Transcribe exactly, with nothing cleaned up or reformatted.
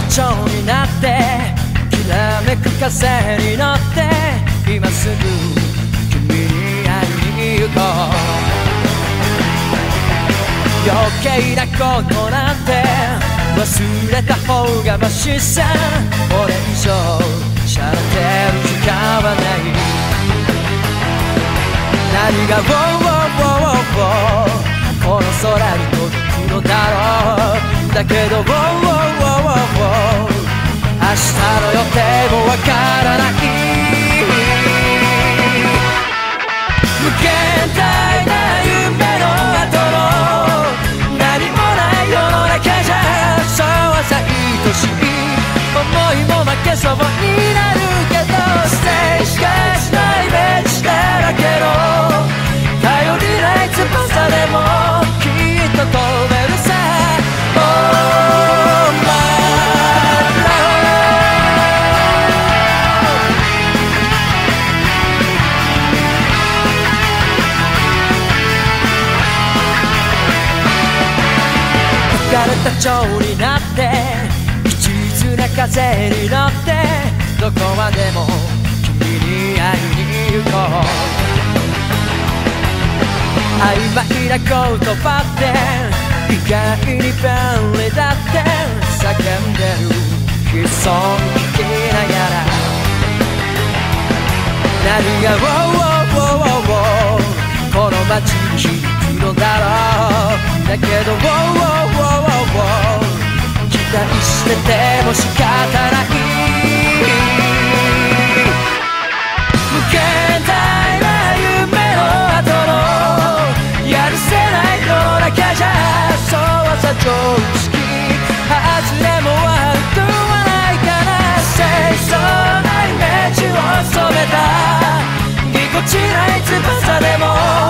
蝶になってきらめく風に乗って今すぐ君に会いに行こう。余計なことなんて忘れた方がマシさ。これ以上しゃれてる時間はない。何が「ウォーウォーウォーウォー」この空に届くのだろう。だけど「ウォーウォーウォーウォーウォー」明日の予定もわからない。無限大な夢の後の何もない世の中じゃそうはさ愛しい思いも負けそうになるけどステージがしないイメージだらけの頼りない翼でもきっと飛べるさ。Oh my love 浮かれた蝶になって一途な風に乗ってどこまでも君に会いに行こう。曖昧な言葉って意外に便利だって叫んでる悲壮聞きながら何が「ウォーウォーウォーウォーウォー」この街に響くのだろう。だけど「ウォーウォーウォーウォーウォー」期待してても仕方ない。無限大な夢の後のやるせない世の中じゃそうはさ常識外れも悪くはないから清楚なイメージを染めたぎこちない翼でも